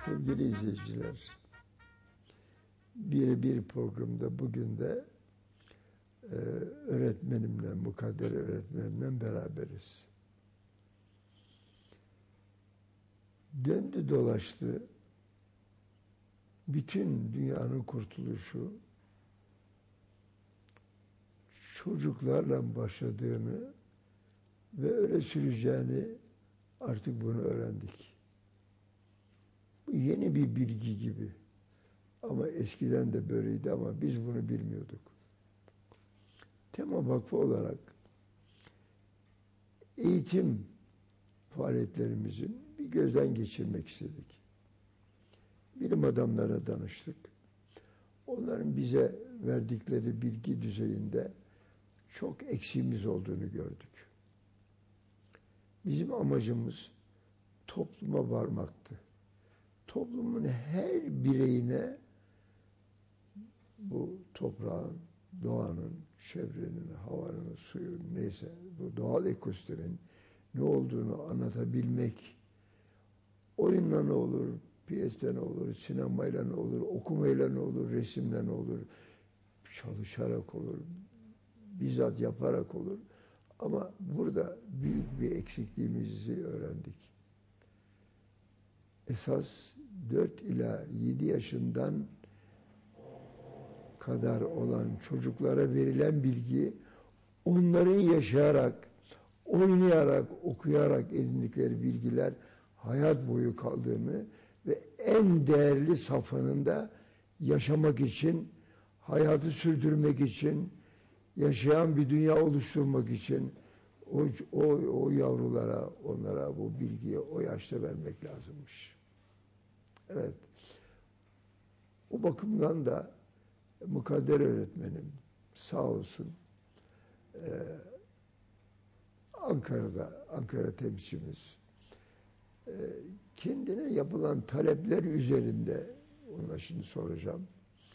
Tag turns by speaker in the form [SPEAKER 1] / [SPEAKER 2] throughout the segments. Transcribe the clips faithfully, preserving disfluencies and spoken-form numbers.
[SPEAKER 1] Sevgili izleyiciler, Birebir programda bugün de e, öğretmenimle, mukadder öğretmenimle beraberiz. Döndü dolaştı, bütün dünyanın kurtuluşu çocuklarla başladığını ve öyle süreceğini artık bunu öğrendik. Bu yeni bir bilgi gibi. Ama eskiden de böyleydi ama biz bunu bilmiyorduk. Tema Vakfı olarak eğitim faaliyetlerimizin bir gözden geçirmek istedik. Bilim adamlarına danıştık. Onların bize verdikleri bilgi düzeyinde çok eksiğimiz olduğunu gördük. Bizim amacımız topluma varmaktı. Toplumun her bireyine bu toprağın, doğanın, çevrenin, havanın, suyun neyse bu doğal ekosistemin ne olduğunu anlatabilmek, oyunla ne olur, piyesle ne olur, sinemayla ne olur, okumayla ne olur, resimle ne olur, çalışarak olur, bizzat yaparak olur. Ama burada büyük bir eksikliğimizi öğrendik. Esas dört ila yedi yaşından kadar olan çocuklara verilen bilgi, onların yaşayarak, oynayarak, okuyarak edindikleri bilgiler hayat boyu kaldığını ve en değerli safhanında yaşamak için, hayatı sürdürmek için, yaşayan bir dünya oluşturmak için o, o, o yavrulara, onlara bu bilgiyi o yaşta vermek lazımmış. Evet. O bakımdan da mukadder öğretmenim sağ olsun ee, Ankara'da, Ankara temsilcimiz ee, kendine yapılan talepler üzerinde, ona şimdi soracağım,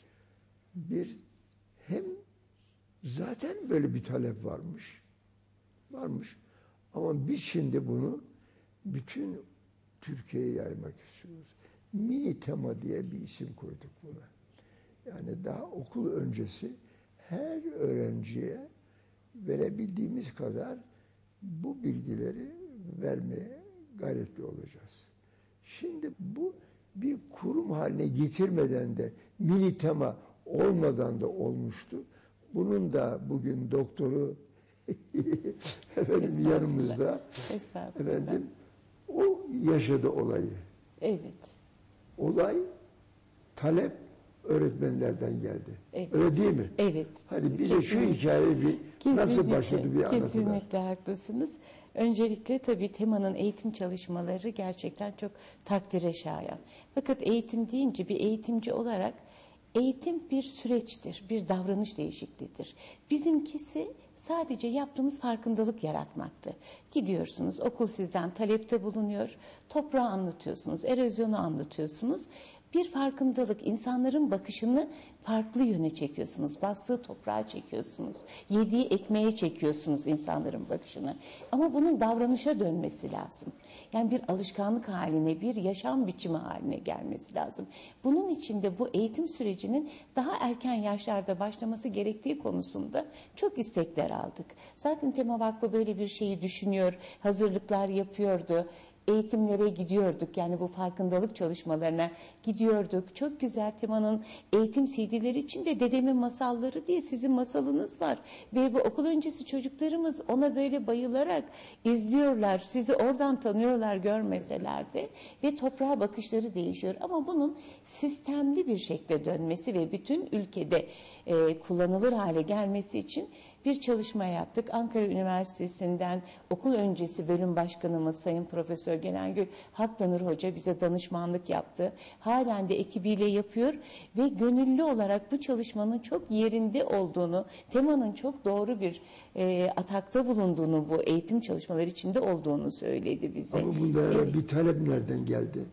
[SPEAKER 1] bir hem zaten böyle bir talep varmış, varmış ama biz şimdi bunu bütün Türkiye'ye yaymak istiyoruz. Mini tema diye bir isim koyduk buna. Yani daha okul öncesi her öğrenciye verebildiğimiz kadar bu bilgileri vermeye gayretli olacağız. Şimdi bu bir kurum haline getirmeden de mini tema olmadan da olmuştu. Bunun da bugün doktoru efendim yanımızda. Efendim o yaşadı olayı.
[SPEAKER 2] Evet.
[SPEAKER 1] Olay talep öğretmenlerden geldi.
[SPEAKER 2] Evet.
[SPEAKER 1] Öyle değil mi?
[SPEAKER 2] Evet.
[SPEAKER 1] Hadi bize kesinlikle şu hikayeyi bir kesinlikle, nasıl başladı bir anlatıver.
[SPEAKER 2] Kesinlikle haklısınız. Öncelikle tabii temanın eğitim çalışmaları gerçekten çok takdire şayan. Fakat eğitim deyince bir eğitimci olarak eğitim bir süreçtir, bir davranış değişikliğidir. Bizimkisi sadece yaptığımız farkındalık yaratmaktı. Gidiyorsunuz, okul sizden talepte bulunuyor, toprağı anlatıyorsunuz, erozyonu anlatıyorsunuz. Bir farkındalık, insanların bakışını farklı yöne çekiyorsunuz. Bastığı toprağa çekiyorsunuz. Yediği ekmeğe çekiyorsunuz insanların bakışını. Ama bunun davranışa dönmesi lazım. Yani bir alışkanlık haline, bir yaşam biçimi haline gelmesi lazım. Bunun için de bu eğitim sürecinin daha erken yaşlarda başlaması gerektiği konusunda çok istekler aldık. Zaten Tema Vakfı böyle bir şeyi düşünüyor, hazırlıklar yapıyordu. Eğitimlere gidiyorduk, yani bu farkındalık çalışmalarına gidiyorduk. Çok güzel temanın eğitim C D'leri içinde Dedemin Masalları diye sizin masalınız var. Ve bu okul öncesi çocuklarımız ona böyle bayılarak izliyorlar. Sizi oradan tanıyorlar görmeseler de ve toprağa bakışları değişiyor. Ama bunun sistemli bir şekilde dönmesi ve bütün ülkede e, kullanılır hale gelmesi için bir çalışma yaptık. Ankara Üniversitesi'nden okul öncesi bölüm başkanımız Sayın Profesör Genelgül Haktanır Hoca bize danışmanlık yaptı. Halen de ekibiyle yapıyor ve gönüllü olarak bu çalışmanın çok yerinde olduğunu, temanın çok doğru bir e, atakta bulunduğunu, bu eğitim çalışmaları içinde olduğunu söyledi bize.
[SPEAKER 1] Ama bunda evet. Bir talep nereden geldi?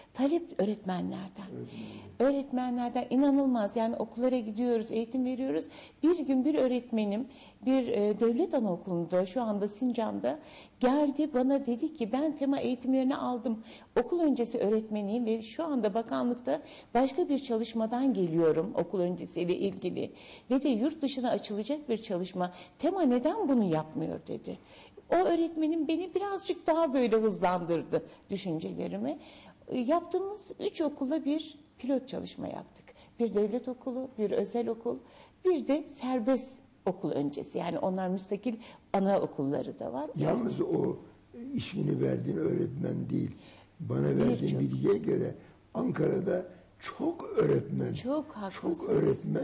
[SPEAKER 2] Talep öğretmenlerden. Öğretmenlerden inanılmaz. Yani okullara gidiyoruz, eğitim veriyoruz. Bir gün bir öğretmenim bir e, devlet anaokulunda, şu anda Sincan'da geldi, bana dedi ki ben tema eğitimlerini aldım. Okul öncesi öğretmeniyim ve şu anda bakanlıkta başka bir çalışmadan geliyorum okul öncesiyle ilgili. Ve de yurt dışına açılacak bir çalışma. Tema neden bunu yapmıyor dedi. O öğretmenim beni birazcık daha böyle hızlandırdı düşüncelerimi. Yaptığımız üç okulla bir pilot çalışma yaptık. Bir devlet okulu, bir özel okul, bir de serbest okul öncesi. Yani onlar müstakil anaokulları da var.
[SPEAKER 1] Yalnız o ismini verdiğin öğretmen değil. Bana verdiğin
[SPEAKER 2] Birçok.
[SPEAKER 1] bilgiye göre Ankara'da çok öğretmen,
[SPEAKER 2] Çok haklısınız.
[SPEAKER 1] çok öğretmen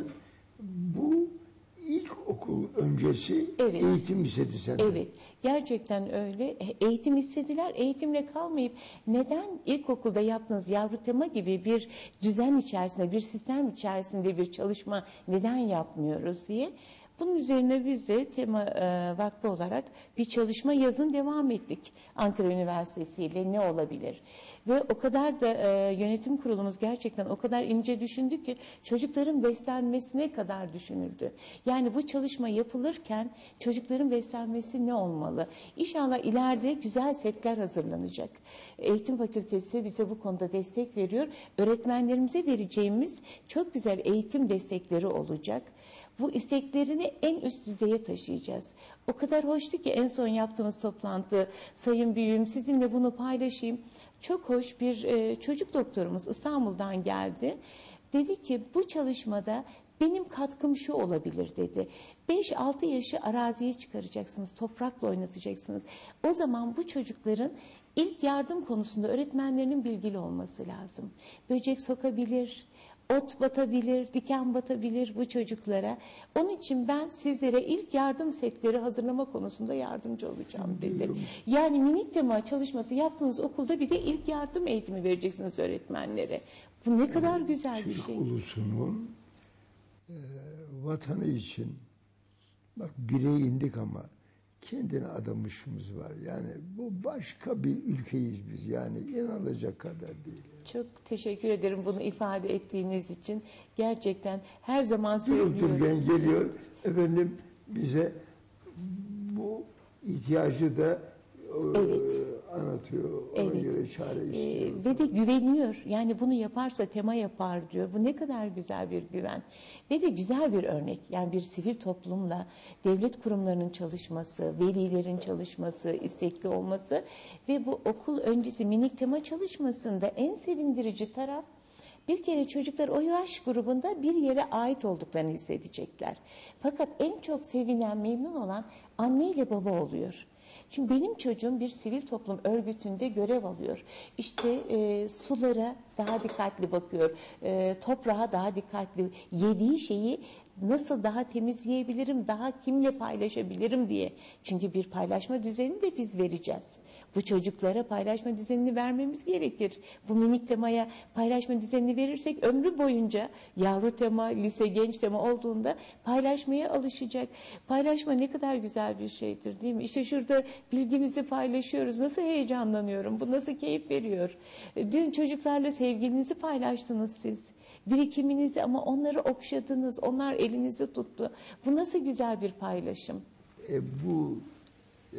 [SPEAKER 1] bu ilkokul öncesi
[SPEAKER 2] Evet.
[SPEAKER 1] eğitim istedi senden.
[SPEAKER 2] Evet, gerçekten öyle. Eğitim istediler, eğitimle kalmayıp neden ilkokulda yaptığınız yavru tema gibi bir düzen içerisinde, bir sistem içerisinde bir çalışma neden yapmıyoruz diye. Bunun üzerine biz de Tema e, Vakfı olarak bir çalışma yazın devam ettik. Ankara Üniversitesi ile ne olabilir? Ve o kadar da e, yönetim kurulumuz gerçekten o kadar ince düşündü ki çocukların beslenmesine kadar düşünüldü. Yani bu çalışma yapılırken çocukların beslenmesi ne olmalı? İnşallah ileride güzel setler hazırlanacak. Eğitim Fakültesi bize bu konuda destek veriyor. Öğretmenlerimize vereceğimiz çok güzel eğitim destekleri olacak. Bu isteklerini en üst düzeye taşıyacağız. O kadar hoştu ki en son yaptığımız toplantı, Sayın Büyüğüm sizinle bunu paylaşayım. Çok hoş bir e, çocuk doktorumuz İstanbul'dan geldi. Dedi ki bu çalışmada benim katkım şu olabilir dedi. beş altı yaşı araziye çıkaracaksınız, toprakla oynatacaksınız. O zaman bu çocukların ilk yardım konusunda öğretmenlerinin bilgili olması lazım. Böcek sokabilir, ot batabilir, diken batabilir bu çocuklara. Onun için ben sizlere ilk yardım setleri hazırlama konusunda yardımcı olacağım dedi. Yani minik tema çalışması yaptığınız okulda bir de ilk yardım eğitimi vereceksiniz öğretmenlere. Bu ne kadar güzel bir
[SPEAKER 1] Türk
[SPEAKER 2] şey.
[SPEAKER 1] ulusunun e, vatanı için bak birey indik ama kendine adamışımız var. Yani bu başka bir ülkeyiz biz. Yani inanılacak kadar değil.
[SPEAKER 2] Çok teşekkür ederim bunu ifade ettiğiniz için. Gerçekten her zaman
[SPEAKER 1] Durup
[SPEAKER 2] söylüyorum.
[SPEAKER 1] dururken geliyor efendim bize bu ihtiyacı da e,
[SPEAKER 2] Evet.
[SPEAKER 1] anlatıyor. Ona
[SPEAKER 2] Evet.
[SPEAKER 1] göre çare
[SPEAKER 2] Ee,
[SPEAKER 1] istiyor.
[SPEAKER 2] ve de güveniyor. Yani bunu yaparsa tema yapar diyor. Bu ne kadar güzel bir güven. Ve de güzel bir örnek. Yani bir sivil toplumla devlet kurumlarının çalışması, velilerin çalışması, istekli olması ve bu okul öncesi minik tema çalışmasında en sevindirici taraf bir kere çocuklar o yaş grubunda bir yere ait olduklarını hissedecekler. Fakat en çok sevinen, memnun olan anne ile baba oluyor. Şimdi benim çocuğum bir sivil toplum örgütünde görev alıyor. İşte e, sulara daha dikkatli bakıyor, e, toprağa daha dikkatli, yediği şeyi nasıl daha temiz yiyebilirim, daha kimle paylaşabilirim diye. Çünkü bir paylaşma düzenini de biz vereceğiz. Bu çocuklara paylaşma düzenini vermemiz gerekir. Bu minik temaya paylaşma düzenini verirsek ömrü boyunca yavru tema, lise, genç tema olduğunda paylaşmaya alışacak. Paylaşma ne kadar güzel bir şeydir değil mi? İşte şurada bilgimizi paylaşıyoruz. Nasıl heyecanlanıyorum, bu nasıl keyif veriyor. Dün çocuklarla sevgilinizi paylaştınız siz. Birikiminizi ama onları okşadınız, onlar elinizi tuttu. Bu nasıl güzel bir paylaşım.
[SPEAKER 1] E, bu e,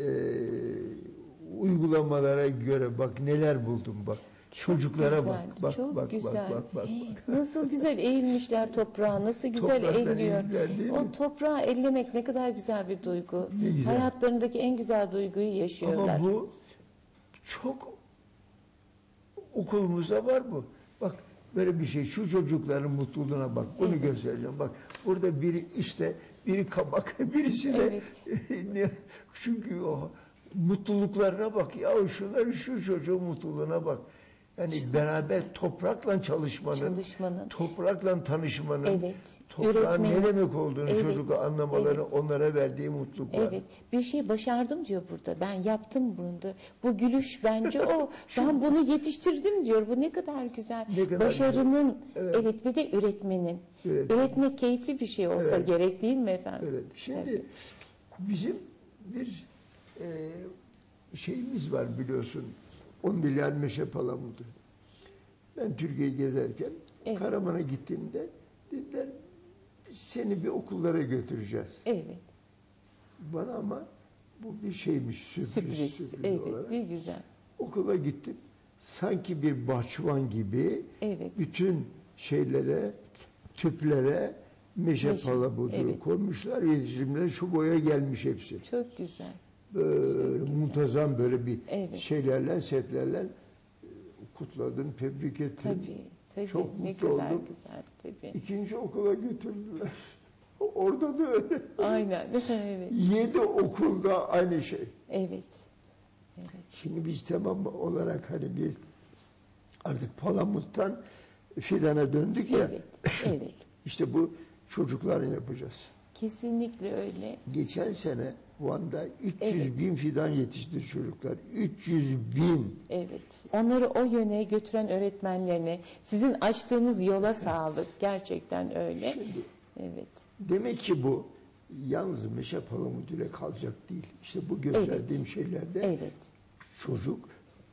[SPEAKER 1] uygulamalara göre bak neler buldum bak.
[SPEAKER 2] Çok
[SPEAKER 1] Çocuklara
[SPEAKER 2] güzel,
[SPEAKER 1] bak, bak,
[SPEAKER 2] çok
[SPEAKER 1] bak,
[SPEAKER 2] güzel.
[SPEAKER 1] bak, bak, bak, bak.
[SPEAKER 2] Nasıl güzel eğilmişler toprağa, nasıl güzel
[SPEAKER 1] Topraktan
[SPEAKER 2] eğiliyor.
[SPEAKER 1] eğilirler değil mi?
[SPEAKER 2] O toprağı ellemek ne kadar güzel bir duygu.
[SPEAKER 1] Ne güzel.
[SPEAKER 2] Hayatlarındaki en güzel duyguyu yaşıyorlar.
[SPEAKER 1] Ama bu çok okulumuzda var bu. Bak böyle bir şey. Şu çocukların mutluluğuna bak. Bunu
[SPEAKER 2] Evet.
[SPEAKER 1] göstereceğim. Bak burada biri işte biri kabak, birisi de ne- çünkü o mutluluklarına bak. Ya şunların şu çocuğun mutluluğuna bak. Yani beraber toprakla çalışmanın,
[SPEAKER 2] Çalışmanın.
[SPEAKER 1] toprakla tanışmanın,
[SPEAKER 2] Evet,
[SPEAKER 1] toprağın ne
[SPEAKER 2] üretmenin.
[SPEAKER 1] demek olduğunu
[SPEAKER 2] Evet,
[SPEAKER 1] çocuk anlamaları,
[SPEAKER 2] evet.
[SPEAKER 1] onlara verdiği mutluluk var.
[SPEAKER 2] Evet, bir şey başardım diyor burada. Ben yaptım bunu. Bu gülüş bence o. Ben bunu yetiştirdim diyor. Bu ne kadar güzel.
[SPEAKER 1] Ne kadar
[SPEAKER 2] Başarının,
[SPEAKER 1] güzel.
[SPEAKER 2] evet.
[SPEAKER 1] Evet.
[SPEAKER 2] ve de üretmenin.
[SPEAKER 1] Üretmen.
[SPEAKER 2] Üretmek keyifli bir şey olsa
[SPEAKER 1] Evet.
[SPEAKER 2] gerek değil mi efendim?
[SPEAKER 1] Evet. Şimdi
[SPEAKER 2] Tabii.
[SPEAKER 1] bizim bir e, şeyimiz var biliyorsun. on milyar meşe palamudu. Ben Türkiye'yi gezerken
[SPEAKER 2] Evet.
[SPEAKER 1] Karaman'a gittiğimde dediler seni bir okullara götüreceğiz.
[SPEAKER 2] Evet.
[SPEAKER 1] Bana ama bu bir şeymiş, sürpriz,
[SPEAKER 2] Sürpriz.
[SPEAKER 1] sürpriz
[SPEAKER 2] Evet.
[SPEAKER 1] olarak.
[SPEAKER 2] Ne güzel.
[SPEAKER 1] Okula gittim. Sanki bir bahçıvan gibi
[SPEAKER 2] Evet.
[SPEAKER 1] bütün şeylere, tüplere meşe
[SPEAKER 2] Meşe,
[SPEAKER 1] palabudu
[SPEAKER 2] evet.
[SPEAKER 1] koymuşlar. Yetişimler şu boya gelmiş hepsi.
[SPEAKER 2] Çok güzel.
[SPEAKER 1] Böyle
[SPEAKER 2] Çok güzel.
[SPEAKER 1] muntazam böyle bir
[SPEAKER 2] Evet.
[SPEAKER 1] şeylerle, setlerle kutladım, tebrik ettim.
[SPEAKER 2] Tabii. Tabii.
[SPEAKER 1] Çok
[SPEAKER 2] ne
[SPEAKER 1] mutlu
[SPEAKER 2] kadar
[SPEAKER 1] oldum.
[SPEAKER 2] güzel. Tabii.
[SPEAKER 1] İkinci okula götürdüler. Orada da öyle.
[SPEAKER 2] Aynen. Evet.
[SPEAKER 1] Yedi okulda aynı şey.
[SPEAKER 2] Evet. Evet.
[SPEAKER 1] Şimdi biz tamam olarak hani bir artık Palamut'tan Fidan'a döndük ya.
[SPEAKER 2] Evet. Evet.
[SPEAKER 1] İşte bu çocukların yapacağız.
[SPEAKER 2] Kesinlikle öyle.
[SPEAKER 1] Geçen sene Van'da üç yüz
[SPEAKER 2] Evet.
[SPEAKER 1] bin fidan yetişti çocuklar. üç yüz bin.
[SPEAKER 2] Evet. Onları o yöne götüren öğretmenlerine, sizin açtığınız yola sağlık. Gerçekten öyle.
[SPEAKER 1] Şimdi
[SPEAKER 2] Evet.
[SPEAKER 1] demek ki bu yalnız meşe palamutuyla kalacak değil. İşte bu gösterdiğim
[SPEAKER 2] Evet.
[SPEAKER 1] şeylerde
[SPEAKER 2] Evet.
[SPEAKER 1] çocuk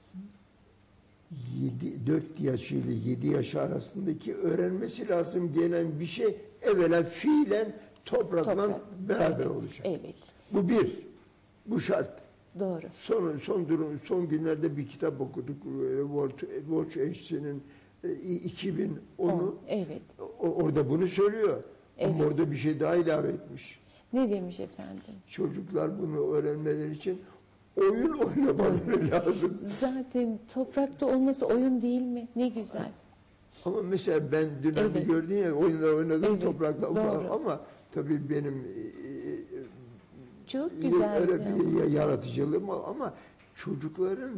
[SPEAKER 1] yedi, dört yaş ile yedi yaş arasındaki öğrenmesi lazım gelen bir şey evvela fiilen toprakla
[SPEAKER 2] Toprak.
[SPEAKER 1] beraber
[SPEAKER 2] Evet.
[SPEAKER 1] olacak.
[SPEAKER 2] Evet.
[SPEAKER 1] Bu bir. Bu şart.
[SPEAKER 2] Doğru.
[SPEAKER 1] Son son durum son günlerde bir kitap okuduk. Watch Eşsi'nin iki bin onu
[SPEAKER 2] On. Evet.
[SPEAKER 1] orada bunu söylüyor. Ama
[SPEAKER 2] Evet.
[SPEAKER 1] orada bir şey daha ilave etmiş.
[SPEAKER 2] Ne demiş efendim?
[SPEAKER 1] Çocuklar bunu öğrenmeleri için oyun oynamaları lazım.
[SPEAKER 2] Zaten toprakta olması oyun değil mi? Ne güzel.
[SPEAKER 1] Ama mesela ben dün
[SPEAKER 2] Evet.
[SPEAKER 1] hani gördün ya oyunlar oynadım
[SPEAKER 2] Evet,
[SPEAKER 1] toprakla
[SPEAKER 2] doğru.
[SPEAKER 1] ama tabii benim
[SPEAKER 2] Çok
[SPEAKER 1] e,
[SPEAKER 2] güzeldi.
[SPEAKER 1] öyle bir yaratıcılığım var ama çocukların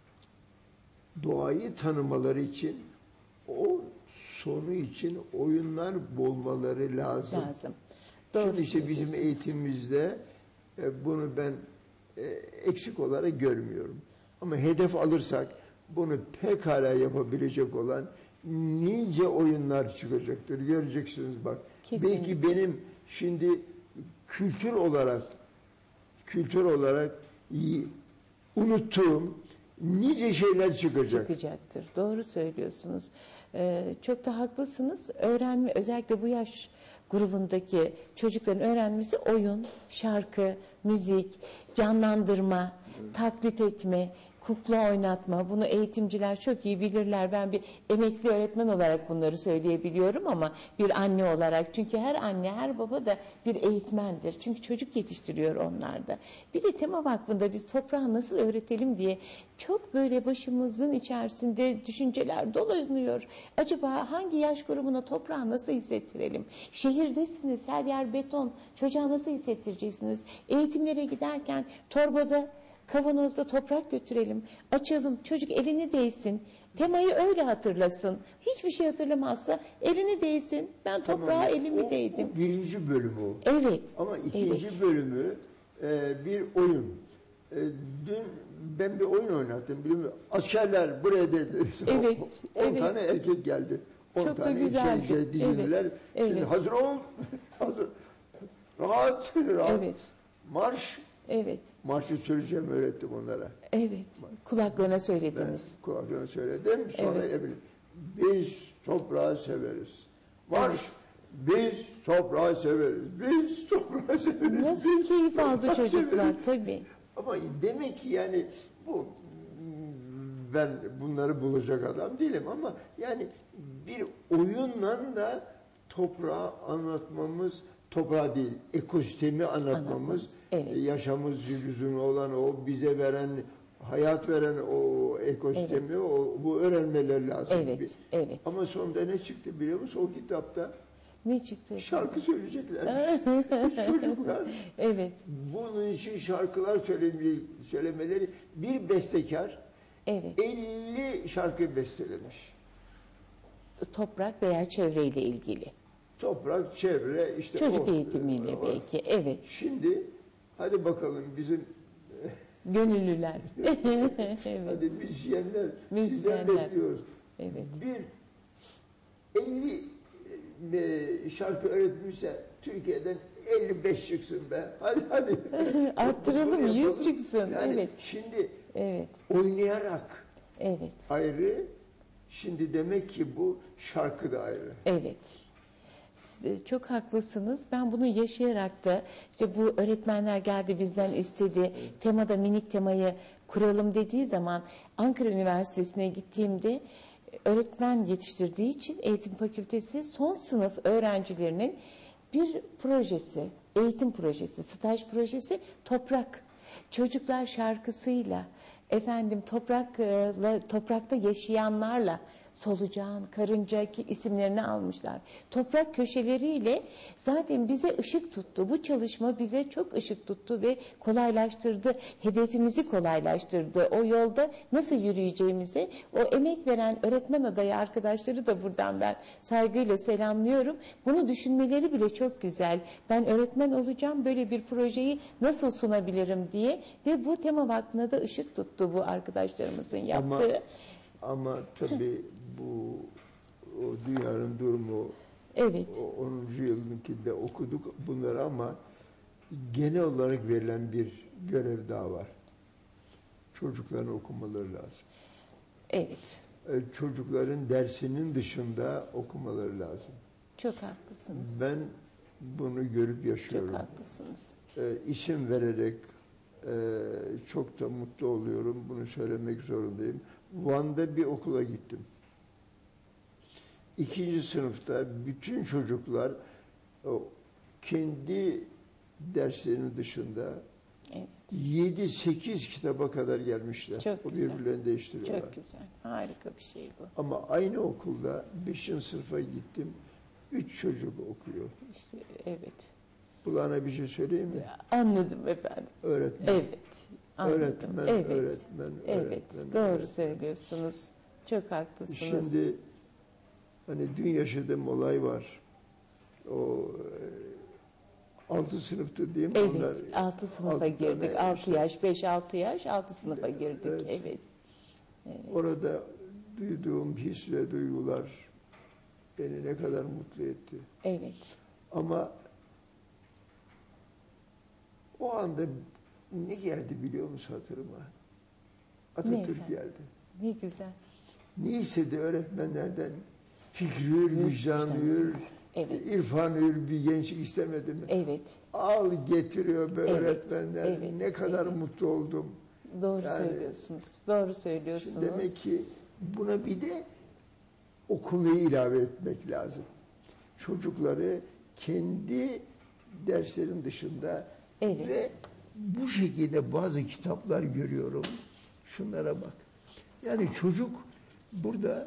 [SPEAKER 1] doğayı tanımaları için o sonu için oyunlar bulmaları lazım.
[SPEAKER 2] Lazım. Doğru
[SPEAKER 1] Şimdi işte bizim
[SPEAKER 2] söylüyorsunuz.
[SPEAKER 1] eğitimimizde e, bunu ben e, eksik olarak görmüyorum. Ama hedef alırsak bunu pekala yapabilecek olan nice oyunlar çıkacaktır. Göreceksiniz bak.
[SPEAKER 2] Kesinlikle.
[SPEAKER 1] Belki benim şimdi kültür olarak kültür olarak iyi, unuttuğum nice şeyler çıkacak.
[SPEAKER 2] Çıkacaktır. Doğru söylüyorsunuz. Ee, çok da haklısınız. Öğrenme, özellikle bu yaş grubundaki çocukların öğrenmesi oyun, şarkı, müzik, canlandırma, taklit etme, kukla oynatma. Bunu eğitimciler çok iyi bilirler. Ben bir emekli öğretmen olarak bunları söyleyebiliyorum ama bir anne olarak. Çünkü her anne, her baba da bir eğitmendir. Çünkü çocuk yetiştiriyor onlar da. Bir de Tema Vakfı'nda biz toprağı nasıl öğretelim diye çok böyle başımızın içerisinde düşünceler dolanıyor. Acaba hangi yaş grubuna toprağı nasıl hissettirelim? Şehirdesiniz, her yer beton. Çocuğa nasıl hissettireceksiniz? Eğitimlere giderken torbada, kavanozda toprak götürelim, açalım, çocuk elini değsin, temayı öyle hatırlasın. Hiçbir şey hatırlamazsa elini değsin, ben toprağa
[SPEAKER 1] Tamam,
[SPEAKER 2] elimi
[SPEAKER 1] o,
[SPEAKER 2] değdim.
[SPEAKER 1] o birinci bölümü o.
[SPEAKER 2] Evet.
[SPEAKER 1] Ama ikinci
[SPEAKER 2] evet.
[SPEAKER 1] bölümü e, bir oyun. E, dün ben bir oyun oynattım. Biliyor askerler buraya dedi.
[SPEAKER 2] Evet,
[SPEAKER 1] on
[SPEAKER 2] evet.
[SPEAKER 1] tane erkek geldi. on
[SPEAKER 2] Çok da
[SPEAKER 1] tane
[SPEAKER 2] güzeldi.
[SPEAKER 1] Şey, şey, dizildiler.
[SPEAKER 2] Evet,
[SPEAKER 1] Şimdi
[SPEAKER 2] evet.
[SPEAKER 1] hazır ol. hazır. Rahat, rahat.
[SPEAKER 2] Evet.
[SPEAKER 1] Marş.
[SPEAKER 2] Evet.
[SPEAKER 1] Marşı söyleyeceğim öğrettim onlara.
[SPEAKER 2] Evet. Kulaklarına
[SPEAKER 1] Ben
[SPEAKER 2] söylediniz.
[SPEAKER 1] kulaklarına söyledim. Sonra
[SPEAKER 2] Evet.
[SPEAKER 1] eminim. Biz toprağı severiz. Marş. Biz toprağı severiz. Biz toprağı severiz.
[SPEAKER 2] Nasıl
[SPEAKER 1] Biz
[SPEAKER 2] keyif aldı
[SPEAKER 1] toprağı
[SPEAKER 2] çocuklar
[SPEAKER 1] severiz.
[SPEAKER 2] tabii.
[SPEAKER 1] Ama demek ki yani bu ben bunları bulacak adam değilim ama yani bir oyunla da toprağı anlatmamız, toprağı değil, ekosistemi anlatmamız,
[SPEAKER 2] Anlatmamız, evet.
[SPEAKER 1] yaşamımız yüzüne olan o bize veren, hayat veren o ekosistemi, o bu öğrenmeler lazım.
[SPEAKER 2] Evet, evet.
[SPEAKER 1] Ama sonunda ne çıktı biliyor musun? O kitapta
[SPEAKER 2] Ne çıktı?
[SPEAKER 1] şarkı söyleyecekler. Çocuklar.
[SPEAKER 2] Evet.
[SPEAKER 1] Bunun için şarkılar söyleme, söylemeleri bir bestekar
[SPEAKER 2] Evet.
[SPEAKER 1] elli şarkı bestelemiş.
[SPEAKER 2] Toprak veya çevreyle ilgili.
[SPEAKER 1] Toprak, çevre, işte
[SPEAKER 2] Çocuk
[SPEAKER 1] o,
[SPEAKER 2] eğitimiyle
[SPEAKER 1] o.
[SPEAKER 2] belki. Evet.
[SPEAKER 1] Şimdi hadi bakalım bizim
[SPEAKER 2] Gönüllüler. evet.
[SPEAKER 1] hadi müzisyenler sizden
[SPEAKER 2] Müzisyenler.
[SPEAKER 1] bekliyoruz.
[SPEAKER 2] Evet.
[SPEAKER 1] Bir elli e, şarkı öğretmişse Türkiye'den elli beş çıksın be. Hadi hadi.
[SPEAKER 2] Arttıralım,
[SPEAKER 1] Bunu
[SPEAKER 2] yüz
[SPEAKER 1] yapalım.
[SPEAKER 2] çıksın.
[SPEAKER 1] Yani
[SPEAKER 2] Evet.
[SPEAKER 1] şimdi
[SPEAKER 2] Evet.
[SPEAKER 1] oynayarak
[SPEAKER 2] Evet.
[SPEAKER 1] ayrı, Şimdi demek ki bu şarkı da ayrı.
[SPEAKER 2] Evet. Siz çok haklısınız. Ben bunu yaşayarak da işte bu öğretmenler geldi bizden istedi. Evet. Temada minik temayı kuralım dediği zaman Ankara Üniversitesi'ne gittiğimde öğretmen yetiştirdiği için eğitim fakültesi son sınıf öğrencilerinin bir projesi, eğitim projesi, staj projesi toprak. Çocuklar şarkısıyla, efendim toprakla, toprakta yaşayanlarla, solucan, karınca ki isimlerini almışlar. Toprak köşeleriyle zaten bize ışık tuttu. Bu çalışma bize çok ışık tuttu ve kolaylaştırdı. Hedefimizi kolaylaştırdı. O yolda nasıl yürüyeceğimizi, o emek veren öğretmen adayı arkadaşları da buradan ben saygıyla selamlıyorum. Bunu düşünmeleri bile çok güzel. Ben öğretmen olacağım, böyle bir projeyi nasıl sunabilirim diye ve bu tema vakfına da ışık tuttu bu arkadaşlarımızın yaptığı.
[SPEAKER 1] Ama, ama tabii bu o dünyanın durumu,
[SPEAKER 2] evet.
[SPEAKER 1] o onuncu yılındakinde okuduk bunları ama genel olarak verilen bir görev daha var. Çocukların okumaları lazım.
[SPEAKER 2] Evet.
[SPEAKER 1] Çocukların dersinin dışında okumaları lazım.
[SPEAKER 2] Çok haklısınız.
[SPEAKER 1] Ben bunu görüp yaşıyorum.
[SPEAKER 2] Çok haklısınız.
[SPEAKER 1] E, isim vererek e, çok da mutlu oluyorum. Bunu söylemek zorundayım. Van'da bir okula gittim. İkinci sınıfta bütün çocuklar o, kendi derslerinin dışında
[SPEAKER 2] evet.
[SPEAKER 1] yedi sekiz kitaba kadar gelmişler.
[SPEAKER 2] Çok
[SPEAKER 1] o
[SPEAKER 2] güzel.
[SPEAKER 1] birbirlerini değiştiriyorlar.
[SPEAKER 2] Çok güzel. Harika bir şey bu.
[SPEAKER 1] Ama aynı okulda beşinci sınıfa gittim. Üç çocuk okuyor.
[SPEAKER 2] İşte, evet.
[SPEAKER 1] Kulağına bir şey söyleyeyim mi?
[SPEAKER 2] Anladım efendim.
[SPEAKER 1] Öğretmen.
[SPEAKER 2] Evet. Anladım.
[SPEAKER 1] Öğretmen,
[SPEAKER 2] evet.
[SPEAKER 1] öğretmen,
[SPEAKER 2] evet.
[SPEAKER 1] öğretmen.
[SPEAKER 2] Doğru
[SPEAKER 1] öğretmen.
[SPEAKER 2] söylüyorsunuz. Çok haklısınız.
[SPEAKER 1] Şimdi hani dün yaşadığım olay var. O e, altı sınıftı değil mi?
[SPEAKER 2] Evet.
[SPEAKER 1] Onlar,
[SPEAKER 2] altı sınıfa
[SPEAKER 1] altı
[SPEAKER 2] girdik. altı
[SPEAKER 1] işte.
[SPEAKER 2] yaş, beş altı yaş, altı sınıfa girdik.
[SPEAKER 1] Evet.
[SPEAKER 2] Evet. evet.
[SPEAKER 1] Orada duyduğum his ve duygular beni ne kadar mutlu etti.
[SPEAKER 2] Evet.
[SPEAKER 1] Ama o anda ne geldi biliyor musun hatırıma? Atatürk
[SPEAKER 2] ne
[SPEAKER 1] geldi.
[SPEAKER 2] Ne güzel.
[SPEAKER 1] Neyse de öğretmenlerden Fikri Hür, vicdan hür,
[SPEAKER 2] evet.
[SPEAKER 1] irfan hür bir gençlik istemedi mi?
[SPEAKER 2] Evet.
[SPEAKER 1] Al getiriyor be
[SPEAKER 2] evet.
[SPEAKER 1] öğretmenler.
[SPEAKER 2] Evet.
[SPEAKER 1] Ne kadar
[SPEAKER 2] evet.
[SPEAKER 1] mutlu oldum.
[SPEAKER 2] Doğru
[SPEAKER 1] yani,
[SPEAKER 2] söylüyorsunuz. Doğru söylüyorsunuz.
[SPEAKER 1] Demek ki buna bir de okumayı ilave etmek lazım. Çocukları kendi derslerin dışında
[SPEAKER 2] evet.
[SPEAKER 1] ve bu şekilde bazı kitaplar görüyorum. Şunlara bak. Yani çocuk burada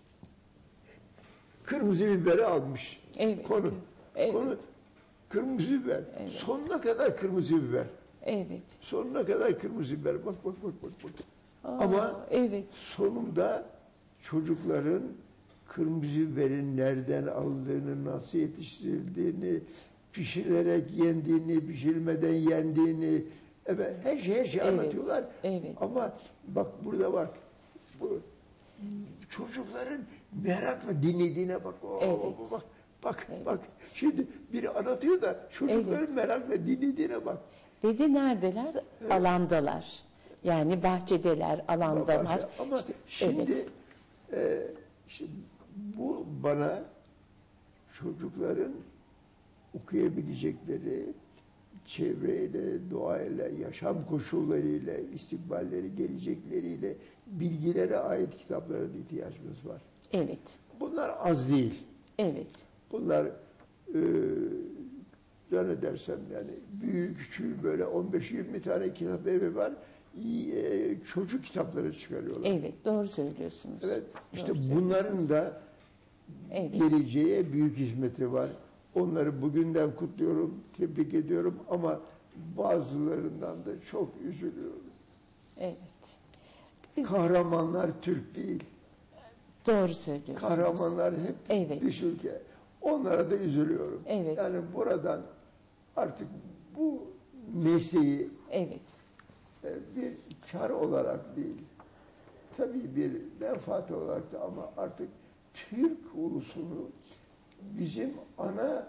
[SPEAKER 1] kırmızı biberi almış.
[SPEAKER 2] Evet.
[SPEAKER 1] Konu.
[SPEAKER 2] Evet.
[SPEAKER 1] Konu kırmızı biber. Evet. Sonuna kadar kırmızı biber.
[SPEAKER 2] Evet.
[SPEAKER 1] Sonuna kadar kırmızı biber. Bak bak bak bak. bak.
[SPEAKER 2] Aa,
[SPEAKER 1] Ama
[SPEAKER 2] evet.
[SPEAKER 1] sonunda çocukların kırmızı biberin nereden aldığını, nasıl yetiştirildiğini, pişirilerek yendiğini, pişirmeden yendiğini, evet, her şey her şey
[SPEAKER 2] evet.
[SPEAKER 1] anlatıyorlar.
[SPEAKER 2] Evet.
[SPEAKER 1] Ama bak burada bak. Bu çocukların merakla dinlediğine bak. Oo,
[SPEAKER 2] evet.
[SPEAKER 1] Bak bak
[SPEAKER 2] evet.
[SPEAKER 1] bak. Şimdi biri anlatıyor da çocukların
[SPEAKER 2] evet.
[SPEAKER 1] merakla dinlediğine bak.
[SPEAKER 2] Ve de neredeler? Evet. Alandalar. Yani bahçedeler, alandalar.
[SPEAKER 1] Ama
[SPEAKER 2] işte,
[SPEAKER 1] şimdi
[SPEAKER 2] evet.
[SPEAKER 1] e, işte bu bana çocukların okuyabilecekleri çevreyle, doğayla, yaşam koşullarıyla, istikballeri, gelecekleriyle bilgilere ait kitaplara da ihtiyacımız var.
[SPEAKER 2] Evet.
[SPEAKER 1] Bunlar az değil.
[SPEAKER 2] Evet.
[SPEAKER 1] Bunlar e, zannedersem yani büyük küçüğü böyle on beş yirmi tane kitap evi var. E, çocuk kitapları çıkarıyorlar.
[SPEAKER 2] Evet, doğru söylüyorsunuz.
[SPEAKER 1] Evet. İşte
[SPEAKER 2] doğru
[SPEAKER 1] bunların da
[SPEAKER 2] evet.
[SPEAKER 1] geleceğe büyük hizmeti var. Onları bugünden kutluyorum, tebrik ediyorum ama bazılarından da çok üzülüyorum.
[SPEAKER 2] Evet. Biz...
[SPEAKER 1] Kahramanlar Türk değil.
[SPEAKER 2] Doğru söylüyorsunuz.
[SPEAKER 1] Kahramanlar hep
[SPEAKER 2] evet.
[SPEAKER 1] dış ülke. Onlara da üzülüyorum.
[SPEAKER 2] Evet.
[SPEAKER 1] Yani buradan artık bu mesleği
[SPEAKER 2] evet.
[SPEAKER 1] bir kar olarak değil, tabii bir menfaat olarak da ama artık Türk ulusunu bizim ana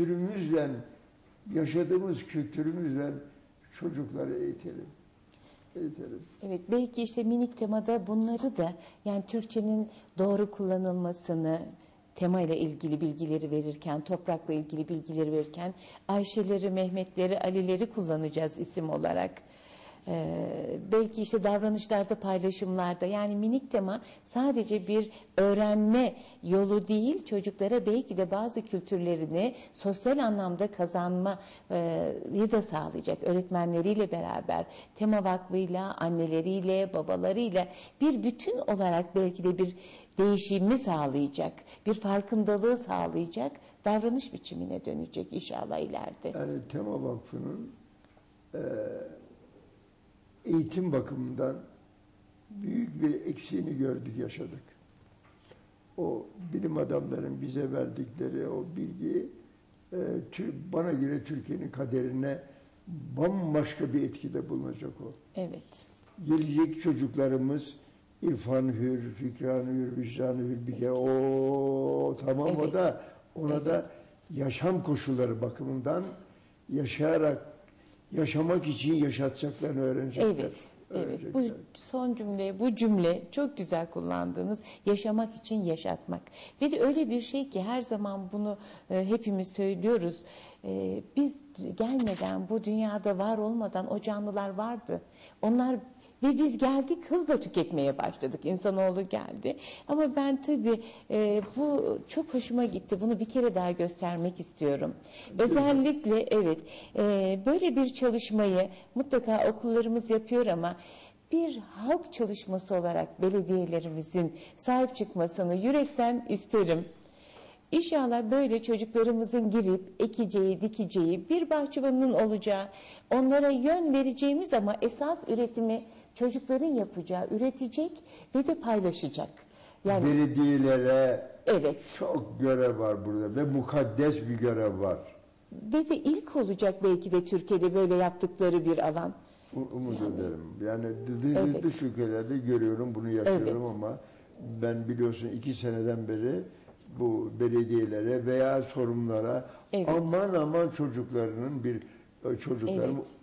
[SPEAKER 1] kültürümüzle, yaşadığımız kültürümüzle çocukları eğitelim. eğitelim.
[SPEAKER 2] Evet, belki işte minik temada bunları da, yani Türkçenin doğru kullanılmasını, tema ile ilgili bilgileri verirken, toprakla ilgili bilgileri verirken Ayşeleri, Mehmetleri, Alileri kullanacağız isim olarak. Ee, belki işte davranışlarda, paylaşımlarda, yani minik tema sadece bir öğrenme yolu değil, çocuklara belki de bazı kültürlerini sosyal anlamda kazanmayı da sağlayacak. Öğretmenleriyle beraber, Tema Vakfı'yla, anneleriyle, babalarıyla bir bütün olarak belki de bir değişimi sağlayacak, bir farkındalığı sağlayacak davranış biçimine dönecek inşallah ileride.
[SPEAKER 1] Yani Tema Vakfı'nın e, eğitim bakımından büyük bir eksiğini gördük, yaşadık. O bilim adamlarının bize verdikleri o bilgi e, bana göre Türkiye'nin kaderine bambaşka bir etkide bulunacak o.
[SPEAKER 2] Evet.
[SPEAKER 1] Gelecek çocuklarımız İrfan hür, fikran hür, vicdan hür bir kere o tamam
[SPEAKER 2] Evet.
[SPEAKER 1] o da ona
[SPEAKER 2] Evet.
[SPEAKER 1] da yaşam koşulları bakımından yaşayarak yaşamak için yaşatacaklarını öğrenecekler.
[SPEAKER 2] Evet, evet. Bu
[SPEAKER 1] öğrenecekler.
[SPEAKER 2] son cümle, bu cümle çok güzel kullandınız. Yaşamak için yaşatmak. Ve de öyle bir şey ki her zaman bunu e, hepimiz söylüyoruz. E, biz gelmeden, bu dünyada var olmadan o canlılar vardı. Onlar ve biz geldik, hızla tüketmeye başladık. İnsanoğlu geldi. Ama ben tabii e, bu çok hoşuma gitti. Bunu bir kere daha göstermek istiyorum. Özellikle evet, e, böyle bir çalışmayı mutlaka okullarımız yapıyor ama bir halk çalışması olarak belediyelerimizin sahip çıkmasını yürekten isterim. İnşallah böyle çocuklarımızın girip ekeceği, dikeceği, bir bahçıvanın olacağı, onlara yön vereceğimiz ama esas üretimi çocukların yapacağı, üretecek ve de paylaşacak. Yani
[SPEAKER 1] Belediyelere
[SPEAKER 2] evet.
[SPEAKER 1] çok görev var burada ve mukaddes bir görev var.
[SPEAKER 2] Ve de ilk olacak belki de Türkiye'de böyle yaptıkları bir alan.
[SPEAKER 1] Umut
[SPEAKER 2] Yani,
[SPEAKER 1] ederim. Yani dış,
[SPEAKER 2] evet.
[SPEAKER 1] dış ülkelerde görüyorum, bunu yaşıyorum
[SPEAKER 2] Evet.
[SPEAKER 1] ama ben biliyorsun iki seneden beri bu belediyelere veya sorumlulara
[SPEAKER 2] Evet.
[SPEAKER 1] aman aman çocuklarının bir çocukların
[SPEAKER 2] Evet.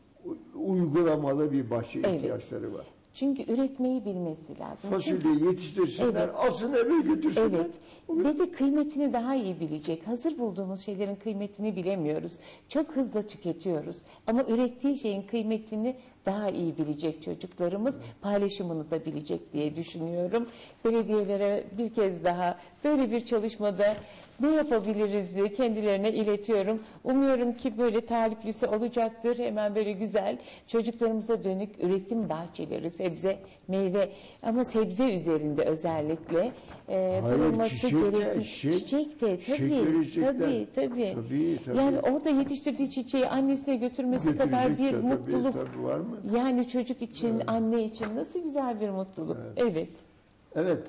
[SPEAKER 1] uygulamalı bir bahçe
[SPEAKER 2] Evet.
[SPEAKER 1] ihtiyaçları var.
[SPEAKER 2] Çünkü üretmeyi bilmesi lazım.
[SPEAKER 1] Fasulye
[SPEAKER 2] Çünkü,
[SPEAKER 1] yetiştirsinler,
[SPEAKER 2] evet.
[SPEAKER 1] alsın eve götürsünler.
[SPEAKER 2] Evet. Ve de kıymetini daha iyi bilecek. Hazır bulduğumuz şeylerin kıymetini bilemiyoruz. Çok hızlı tüketiyoruz. Ama ürettiği şeyin kıymetini daha iyi bilecek çocuklarımız. Paylaşımını da bilecek diye düşünüyorum. Belediyelere bir kez daha böyle bir çalışmada ne yapabiliriz kendilerine iletiyorum. Umuyorum ki böyle taliplisi olacaktır. Hemen böyle güzel çocuklarımıza dönük üretim bahçeleri, sebze, meyve ama sebze üzerinde özellikle e,
[SPEAKER 1] Hayır,
[SPEAKER 2] durulması
[SPEAKER 1] çiçek de,
[SPEAKER 2] gerekir.
[SPEAKER 1] çiçek-
[SPEAKER 2] Çiçek de
[SPEAKER 1] çiçek
[SPEAKER 2] tabii,
[SPEAKER 1] verecekler.
[SPEAKER 2] tabii, tabii.
[SPEAKER 1] Tabii, tabii.
[SPEAKER 2] Yani orada yetiştirdiği çiçeği annesine götürmesi kadar bir
[SPEAKER 1] Götürecekler, tabii,
[SPEAKER 2] mutluluk.
[SPEAKER 1] tabii, var mı?
[SPEAKER 2] Yani çocuk için, anne için nasıl güzel bir mutluluk. Evet.
[SPEAKER 1] Evet,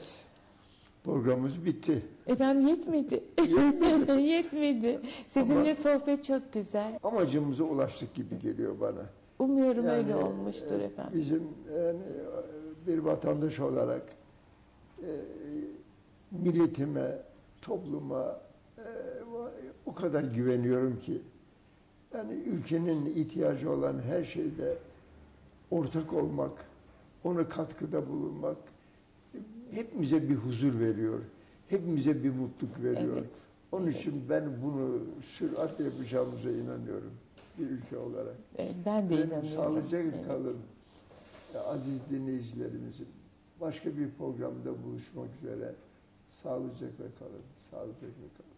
[SPEAKER 1] programımız bitti.
[SPEAKER 2] Efendim yetmedi. Yetmedi. Sizinle
[SPEAKER 1] Ama-
[SPEAKER 2] sohbet çok güzel.
[SPEAKER 1] Amacımıza ulaştık gibi geliyor bana.
[SPEAKER 2] Umuyorum
[SPEAKER 1] Yani,
[SPEAKER 2] öyle olmuştur
[SPEAKER 1] e,
[SPEAKER 2] efendim.
[SPEAKER 1] Bizim yani, bir vatandaş olarak e, milletime, topluma e, o kadar güveniyorum ki yani ülkenin ihtiyacı olan her şeyde ortak olmak, ona katkıda bulunmak hepimize bir huzur veriyor. Hepimize bir mutluluk veriyor.
[SPEAKER 2] Evet,
[SPEAKER 1] Onun
[SPEAKER 2] evet.
[SPEAKER 1] için ben bunu süratle yapacağımıza inanıyorum bir ülke olarak.
[SPEAKER 2] Evet, ben de inanıyorum.
[SPEAKER 1] Sağlıcakla
[SPEAKER 2] Evet.
[SPEAKER 1] kalın. Aziz dinleyicilerimizin başka bir programda buluşmak üzere. Sağlıcakla kalın. Sağlıcakla kalın.